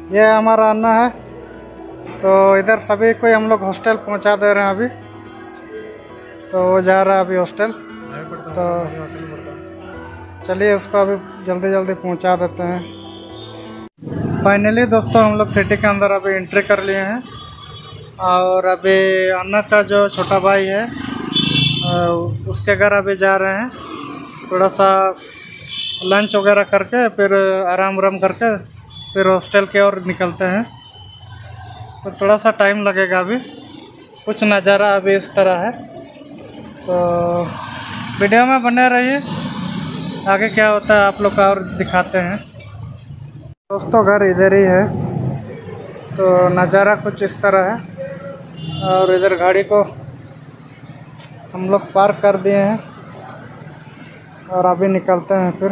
ये हमारा अन्ना है। तो इधर सभी को हम लोग हॉस्टल पहुंचा दे रहे हैं अभी। तो वो जा रहा है अभी हॉस्टल। तो चलिए उसको अभी जल्दी जल्दी पहुंचा देते हैं। फाइनली दोस्तों हम लोग सिटी के अंदर अभी एंट्री कर लिए हैं। और अभी अन्ना का जो छोटा भाई है उसके घर अभी जा रहे हैं। थोड़ा सा लंच वगैरह करके फिर आराम करके फिर हॉस्टल की ओर निकलते हैं। तो थोड़ा सा टाइम लगेगा अभी। कुछ नज़ारा अभी इस तरह है। तो वीडियो में बने रहिए, आगे क्या होता है आप लोग का और दिखाते हैं। दोस्तों घर इधर ही है। तो नज़ारा कुछ इस तरह है। और इधर गाड़ी को हम लोग पार्क कर दिए हैं और अभी निकलते हैं फिर।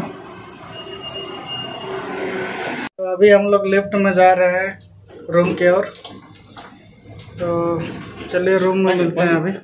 तो अभी हम लोग लिफ्ट में जा रहे हैं रूम की ओर। तो चलिए रूम में मिलते हैं अभी।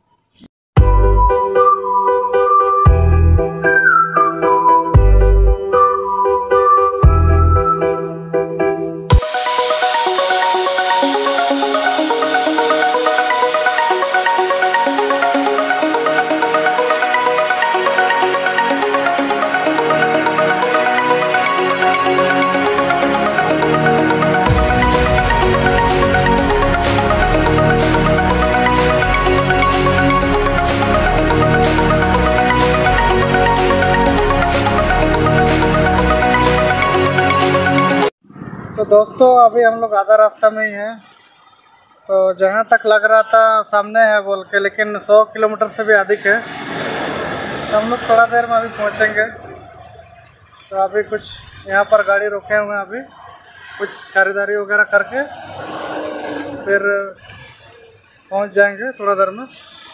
तो दोस्तों अभी हम लोग आधा रास्ता में ही हैं। तो जहाँ तक लग रहा था सामने है बोल के, लेकिन 100 किलोमीटर से भी अधिक है। तो हम लोग थोड़ा देर में अभी पहुँचेंगे। तो अभी कुछ यहाँ पर गाड़ी रुके हुए हैं, अभी कुछ खरीदारी वगैरह करके फिर पहुँच जाएंगे थोड़ा देर में।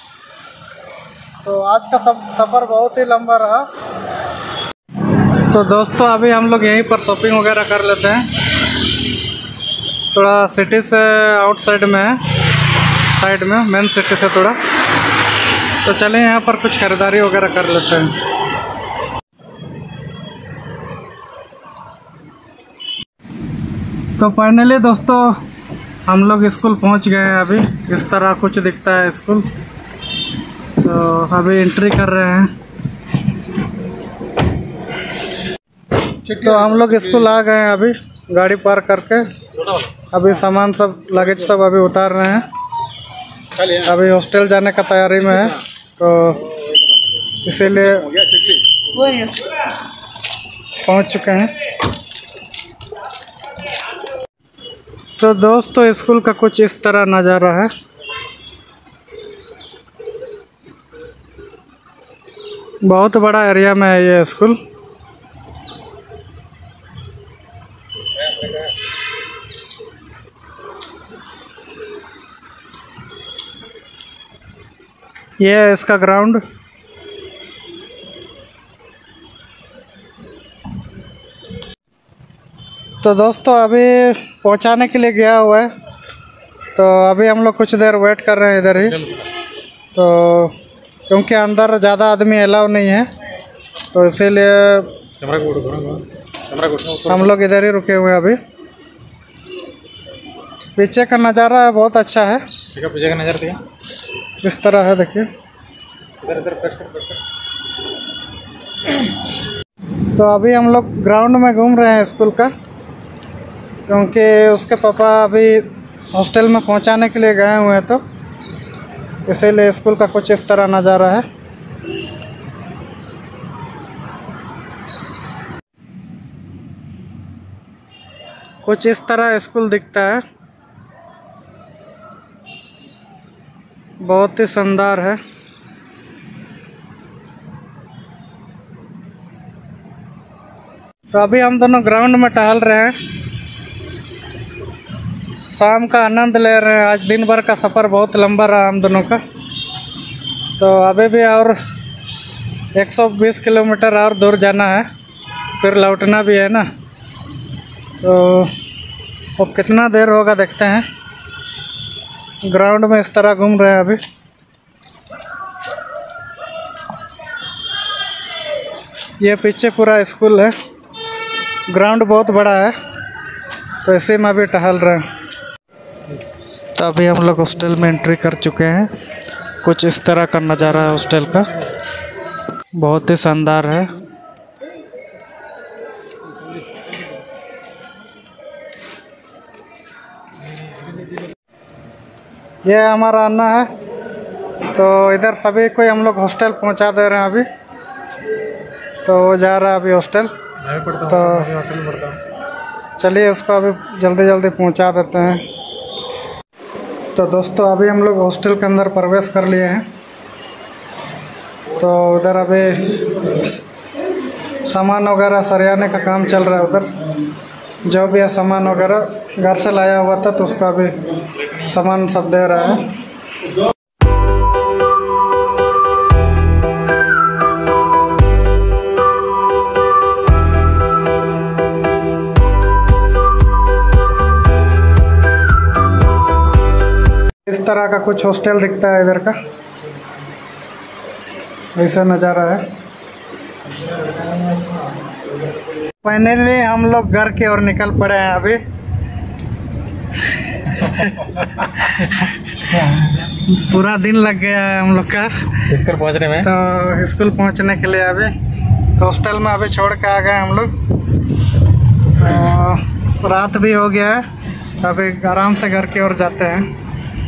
तो आज का सफ़र बहुत ही लंबा रहा। तो दोस्तों अभी हम लोग यहीं पर शॉपिंग वगैरह कर लेते हैं। थोड़ा सिटी से आउटसाइड में है, साइड में मेन सिटी से थोड़ा। तो चलें यहाँ पर कुछ खरीदारी वगैरह कर लेते हैं। तो फाइनली दोस्तों हम लोग स्कूल पहुँच गए हैं। अभी इस तरह कुछ दिखता है स्कूल। तो अभी एंट्री कर रहे हैं। तो हम लोग स्कूल आ गए हैं अभी गाड़ी पार्क करके। अभी सामान सब लगेज सब अभी उतार रहे हैं। अभी हॉस्टल जाने का तैयारी में है। तो इसीलिए पहुंच चुके हैं। तो दोस्तों स्कूल का कुछ इस तरह नज़ारा है। बहुत बड़ा एरिया में है ये स्कूल। ये है इसका ग्राउंड। तो दोस्तों अभी पहुंचाने के लिए गया हुआ है। तो अभी हम लोग कुछ देर वेट कर रहे हैं इधर ही। तो क्योंकि अंदर ज़्यादा आदमी अलाउ नहीं है, तो इसीलिए हम लोग इधर ही रुके हुए हैं अभी। पीछे का नज़ारा बहुत अच्छा है। पीछे का नज़ारा देखिए इस तरह है, देखिए इधर तो अभी हम लोग ग्राउंड में घूम रहे हैं स्कूल का, क्योंकि उसके पापा अभी हॉस्टल में पहुंचाने के लिए गए हुए हैं। तो इसीलिए स्कूल का कुछ इस तरह नज़ारा है। कुछ इस तरह स्कूल दिखता है। बहुत ही शानदार है। तो अभी हम दोनों ग्राउंड में टहल रहे हैं, शाम का आनंद ले रहे हैं। आज दिन भर का सफ़र बहुत लंबा रहा हम दोनों का। तो अभी भी और 120 किलोमीटर और दूर जाना है, फिर लौटना भी है ना। तो अब कितना देर होगा देखते हैं। ग्राउंड में इस तरह घूम रहे हैं अभी। ये पीछे पूरा स्कूल है। ग्राउंड बहुत बड़ा है। तो ऐसे में अभी टहल रहे हैं। तो अभी हम लोग हॉस्टल में एंट्री कर चुके हैं। कुछ इस तरह का नज़ारा है हॉस्टल का, बहुत ही शानदार है। ये हमारा अन्ना है। तो इधर सभी को हम लोग हॉस्टल पहुंचा दे रहे हैं अभी। तो वो जा रहा है अभी हॉस्टल। तो चलिए उसको अभी जल्दी जल्दी पहुंचा देते हैं। तो दोस्तों अभी हम लोग हॉस्टल के अंदर प्रवेश कर लिए हैं। तो उधर अभी सामान वगैरह सरियाने का काम चल रहा है। उधर जो भी है सामान वगैरह घर से लाया हुआ था, तो उसको अभी सामान सब दे रहा है। इस तरह का कुछ हॉस्टल दिखता है इधर का, ऐसा नज़ारा है। फाइनली हम लोग घर की ओर निकल पड़े हैं अभी। पूरा दिन लग गया है हम लोग का स्कूल पहुंचने में। तो स्कूल पहुंचने के लिए अभी तो हॉस्टल में अभी छोड़ के आ गए हम लोग। तो रात भी हो गया है, तो अभी आराम से घर की ओर जाते हैं।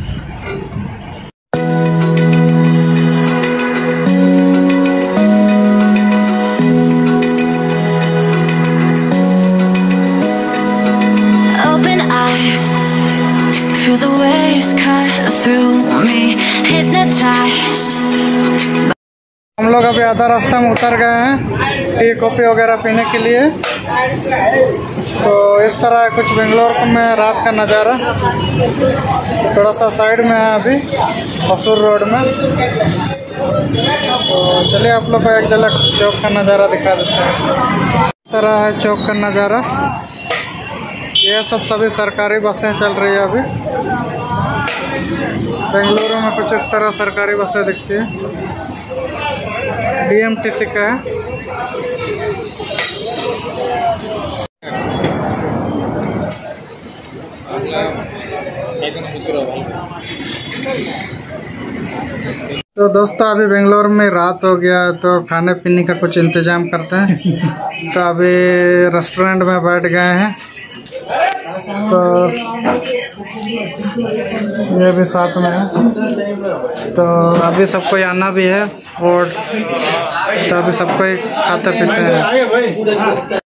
Feel the waves cut through me, hypnotized. हम लोग अभी आधा रास्ता में उतर गए हैं टी कॉफ़ी वगैरह पीने के लिए। तो इस तरह कुछ बेंगलोर में रात का नज़ारा। थोड़ा सा साइड में है अभी मसूर रोड में। तो चलिए आप लोग को एक झलक चौक का नज़ारा दिखा देते हैं। इस तरह है चौक का नज़ारा। ये सब सभी सरकारी बसें चल रही है अभी। बेंगलुरु में कुछ इस तरह सरकारी बसें दिखती है। BMTC का है। तो दोस्तों अभी बेंगलोर में रात हो गया, तो खाने पीने का कुछ इंतज़ाम करते हैं। तो अभी रेस्टोरेंट में बैठ गए हैं। तो ये भी साथ में है। तो अभी सबको आना भी है और तो अभी सबको खाते पीते हैं।